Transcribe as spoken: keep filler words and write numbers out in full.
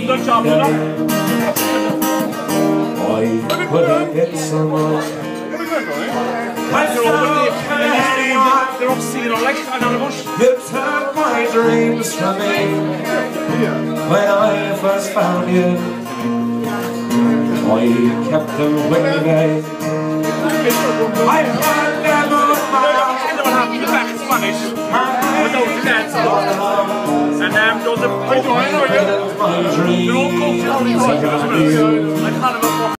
done job, you know? I couldn't get so much. They're up seeing our legs on the bush. You took my dreams from me when I first found you. I kept them with me. I had them on my back in Spanish. Without the dance. And um, those are pretty good. They're all cultural. I can't remember.